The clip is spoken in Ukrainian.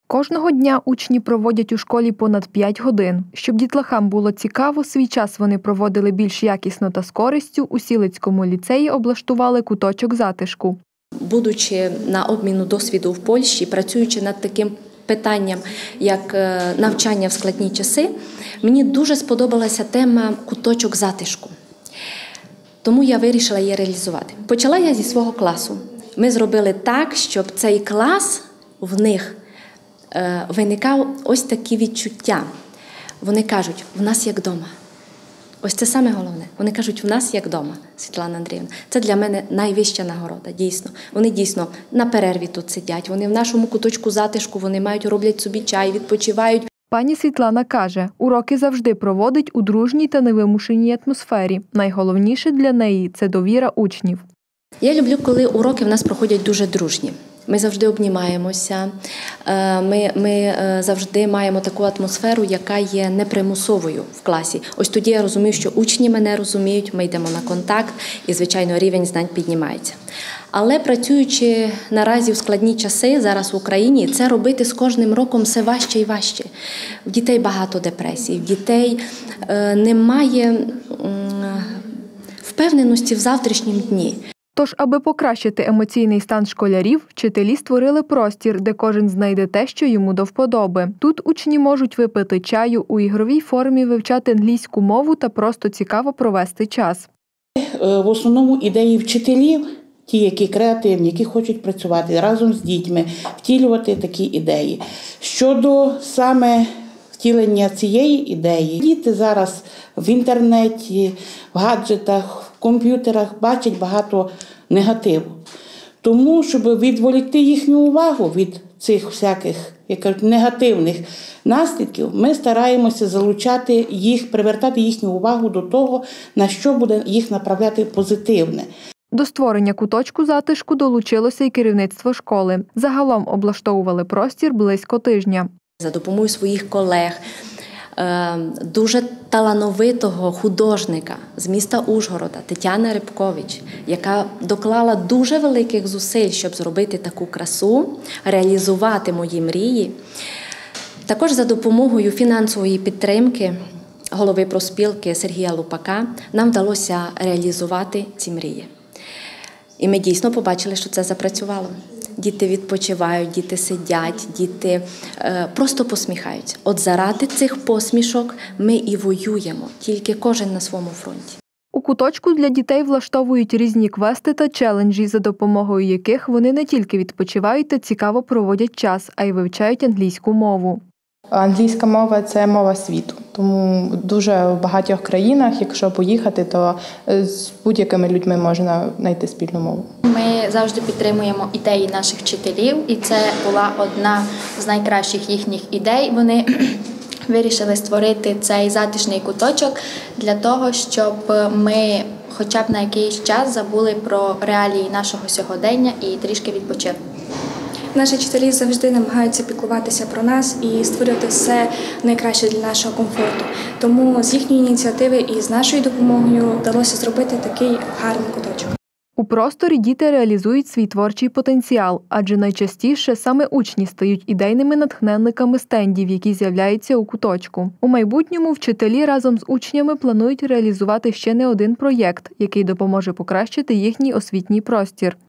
Кожного дня учні проводять у школі понад 5 годин. Щоб дітлахам було цікаво, свій час вони проводили більш якісно та з користю, у Сілицькому ліцеї облаштували куточок затишку. Будучи на обміну досвіду в Польщі, працюючи над таким питанням, як навчання в складні часи, мені дуже сподобалася тема «Куточок затишку». Тому я вирішила її реалізувати. Почала я зі свого класу. Ми зробили так, щоб цей клас в них виникав ось такі відчуття. Вони кажуть, в нас як вдома. Ось це саме головне. Вони кажуть, в нас як вдома, Світлана Андріївна. Це для мене найвища нагорода, дійсно. Вони дійсно на перерві тут сидять, вони в нашому куточку затишку, вони роблять собі чай, відпочивають. Пані Світлана каже, уроки завжди проводить у дружній та невимушеній атмосфері. Найголовніше для неї – це довіра учнів. Я люблю, коли уроки в нас проходять дуже дружні. Ми завжди обнімаємося, ми завжди маємо таку атмосферу, яка є непримусовою в класі. Ось тоді я розумію, що учні мене розуміють, ми йдемо на контакт і, звичайно, рівень знань піднімається. Але працюючи наразі в складні часи зараз в Україні, це робити з кожним роком все важче і важче. В дітей багато депресій, в дітей немає впевненості в завтрашнім дні. Тож, аби покращити емоційний стан школярів, вчителі створили простір, де кожен знайде те, що йому до вподоби. Тут учні можуть випити чаю, у ігровій формі вивчати англійську мову та просто цікаво провести час. В основному ідеї вчителів, ті, які креативні, які хочуть працювати разом з дітьми, втілювати такі ідеї. Щодо саме втілення цієї ідеї, діти зараз в інтернеті, в гаджетах, в комп'ютерах бачать багато негативу. Тому, щоб відволікти їхню увагу від цих всяких, як кажуть, негативних наслідків, ми стараємося залучати їх, привертати їхню увагу до того, на що буде їх направляти позитивне. До створення куточку затишку долучилося і керівництво школи. Загалом облаштовували простір близько тижня. За допомогою своїх колег, дуже талановитого художника з міста Ужгорода Тетяни Рибкович, яка доклала дуже великих зусиль, щоб зробити таку красу, реалізувати мої мрії. Також за допомогою фінансової підтримки голови профспілки Сергія Лупака нам вдалося реалізувати ці мрії. І ми дійсно побачили, що це запрацювало. Діти відпочивають, діти сидять, діти просто посміхаються. От заради цих посмішок ми і воюємо, тільки кожен на своєму фронті. У куточку для дітей влаштовують різні квести та челенджі, за допомогою яких вони не тільки відпочивають та цікаво проводять час, а й вивчають англійську мову. Англійська мова – це мова світу, тому дуже в багатьох країнах, якщо поїхати, то з будь-якими людьми можна знайти спільну мову. Ми завжди підтримуємо ідеї наших вчителів, і це була одна з найкращих їхніх ідей. Вони вирішили створити цей затишний куточок для того, щоб ми хоча б на якийсь час забули про реалії нашого сьогодення і трішки відпочили. Наші вчителі завжди намагаються піклуватися про нас і створювати все найкраще для нашого комфорту. Тому з їхньої ініціативи і з нашою допомогою вдалося зробити такий гарний куточок. У просторі діти реалізують свій творчий потенціал, адже найчастіше саме учні стають ідейними натхненниками стендів, які з'являються у куточку. У майбутньому вчителі разом з учнями планують реалізувати ще не один проєкт, який допоможе покращити їхній освітній простір.